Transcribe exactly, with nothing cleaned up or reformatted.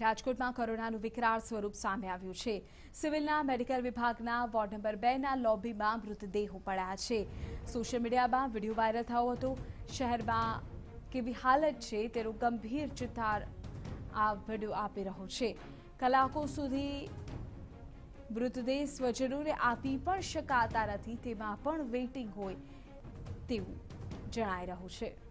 રાજકોટમાં કોરોનાનું વિકરાળ સ્વરૂપ સામે આવ્યું છે। સિવિલના મેડિકલ વિભાગના વોર્ડ નંબર બે ના લોબીમાં મૃતદેહો પડ્યા છે। સોશિયલ મીડિયામાં વિડીયો વાયરલ થયો હતો। શહેરમાં કેવી હાલત છે તેનો ગંભીર ચિતાર આ વિડીયો આપી રહ્યો છે। કલાકો સુધી મૃતદેહ સ્વજનોને આપી પણ શકાતા નથી, તેમાં પણ વેઇટિંગ હોય તેવું જણાઈ રહ્યું છે।